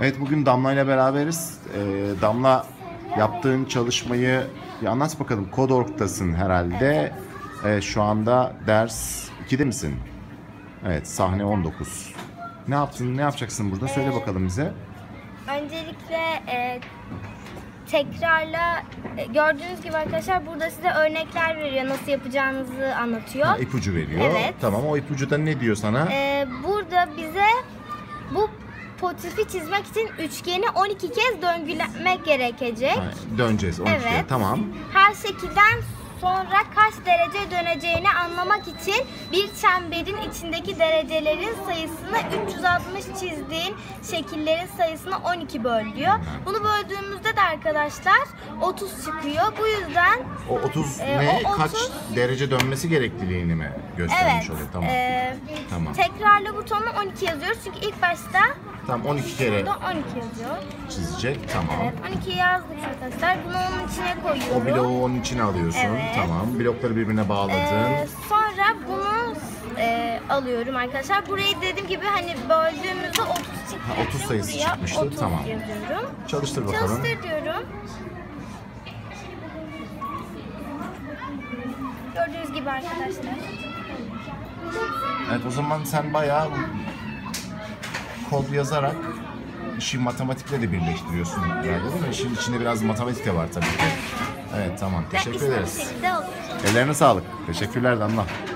Evet, bugün Damla ile beraberiz. Damla, yaptığın çalışmayı bir anlat bakalım. Code.org'tasın herhalde. Şu anda ders 2'de misin? Evet, sahne 19. Ne yaptın, ne yapacaksın burada? Söyle bakalım bize. Öncelikle tekrarla gördüğünüz gibi arkadaşlar burada size örnekler veriyor. Nasıl yapacağınızı anlatıyor. Ha, ipucu veriyor. Evet. Tamam, o ipucu da ne diyor sana? Burada bize bu motifi çizmek için üçgeni 12 kez döngülemek gerekecek. Ha, döneceğiz 12'ye. Evet. Tamam. Her şekilden sonra kaç derece döneceğini anlamak için bir çemberin içindeki derecelerin sayısını 360 çizdiğin şekillerin sayısını 12 böl diyor. Bunu böldüğümüzde de arkadaşlar 30 çıkıyor. Bu yüzden O 30 ne? o 30 Kaç derece dönmesi gerektiğini mi göstermiş evet, oluyor? Tamam. Tamam. tekrarla butonuna 12 yazıyoruz. Çünkü ilk başta Tamam, 12 kere burada 12 yazıyor. çizecek. Tamam. Evet, 12 yazdık arkadaşlar. Bunu onun içine koyuyorum. O bloğu onun içine alıyorsun. Evet. Tamam. Blokları birbirine bağladın. Sonra bunu alıyorum arkadaşlar. Burayı dediğim gibi hani böldüğümüzde 30 çıktığı Ha, 30 için sayısı buraya çıkmıştı. 30 Tamam. yazıyorum. Çalıştır bakalım. Çalıştır diyorum. Gördüğünüz gibi arkadaşlar. Evet, o zaman sen bayağı kod yazarak işi matematikle de birleştiriyorsun herhalde, değil mi? İşin içinde biraz matematik de var tabii ki. Evet, tamam. Teşekkür Ve ederiz. istediğim şekilde oluyor. Ellerine sağlık. Teşekkürler Damla.